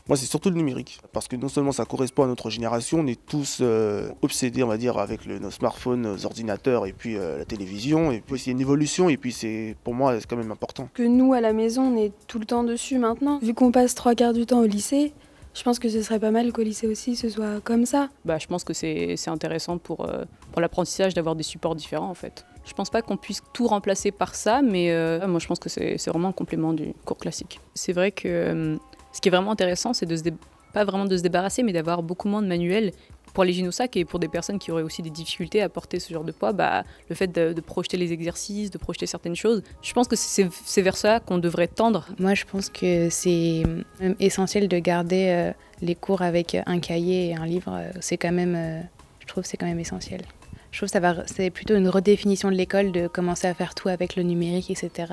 Moi, c'est surtout le numérique, parce que non seulement ça correspond à notre génération, on est tous obsédés, on va dire, avec nos smartphones, nos ordinateurs et puis la télévision. Et puis, c'est une évolution et puis pour moi, c'est quand même important. Que nous, à la maison, on est tout le temps dessus maintenant. Vu qu'on passe 3/4 du temps au lycée, je pense que ce serait pas mal qu'au lycée aussi ce soit comme ça. Je pense que c'est intéressant pour l'apprentissage d'avoir des supports différents en fait. Je pense pas qu'on puisse tout remplacer par ça, mais moi je pense que c'est vraiment un complément du cours classique. C'est vrai que ce qui est vraiment intéressant, c'est pas vraiment de se débarrasser, mais d'avoir beaucoup moins de manuels. Pour les gynosacs et pour des personnes qui auraient aussi des difficultés à porter ce genre de poids, le fait de projeter les exercices, de projeter certaines choses, je pense que c'est vers ça qu'on devrait tendre. Moi, je pense que c'est essentiel de garder les cours avec un cahier et un livre. C'est quand même, je trouve que c'est quand même essentiel. Je trouve que c'est plutôt une redéfinition de l'école de commencer à faire tout avec le numérique, etc.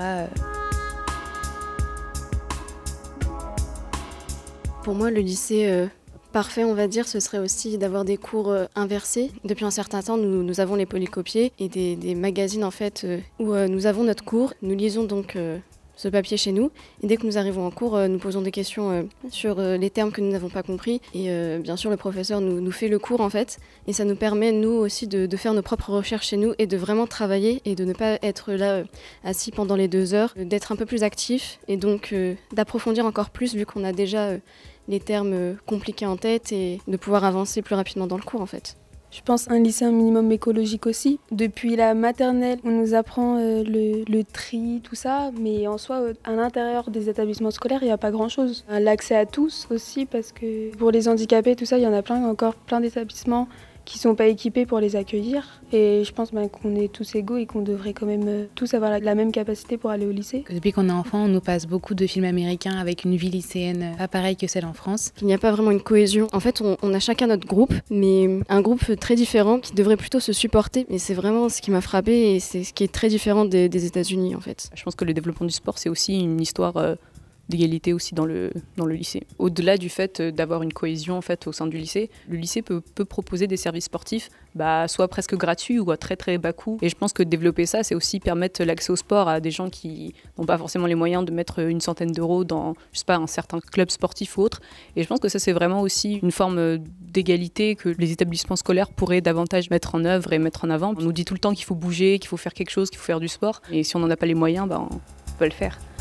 Pour moi, le lycée parfait, on va dire, ce serait aussi d'avoir des cours inversés. Depuis un certain temps, nous avons les polycopiés et des magazines en fait où nous avons notre cours. Nous lisons donc ce papier chez nous et dès que nous arrivons en cours, nous posons des questions sur les termes que nous n'avons pas compris et bien sûr le professeur nous fait le cours en fait et ça nous permet nous aussi de faire nos propres recherches chez nous et de vraiment travailler et de ne pas être là assis pendant les 2 heures, d'être un peu plus actif et donc d'approfondir encore plus vu qu'on a déjà les termes compliqués en tête et de pouvoir avancer plus rapidement dans le cours en fait. Je pense un lycée un minimum écologique aussi. Depuis la maternelle, on nous apprend le tri, tout ça, mais en soi, à l'intérieur des établissements scolaires, il n'y a pas grand-chose. L'accès à tous aussi, parce que pour les handicapés, tout ça, il y en a encore plein d'établissements qui ne sont pas équipés pour les accueillir. Et je pense qu'on est tous égaux et qu'on devrait quand même tous avoir la même capacité pour aller au lycée. Depuis qu'on est enfant, on nous passe beaucoup de films américains avec une vie lycéenne pas pareille que celle en France. Il n'y a pas vraiment une cohésion. En fait, on a chacun notre groupe, mais un groupe très différent qui devrait plutôt se supporter. Et c'est vraiment ce qui m'a frappée et c'est ce qui est très différent des États-Unis en fait. Je pense que le développement du sport, c'est aussi une histoire d'égalité aussi dans le lycée. Au-delà du fait d'avoir une cohésion en fait, au sein du lycée, le lycée peut proposer des services sportifs soit presque gratuits ou à très très bas coût. Et je pense que développer ça, c'est aussi permettre l'accès au sport à des gens qui n'ont pas forcément les moyens de mettre une centaine d'euros dans, je sais pas, un certain club sportif ou autre. Et je pense que ça, c'est vraiment aussi une forme d'égalité que les établissements scolaires pourraient davantage mettre en œuvre et mettre en avant. On nous dit tout le temps qu'il faut bouger, qu'il faut faire quelque chose, qu'il faut faire du sport. Et si on n'en a pas les moyens, on peut le faire.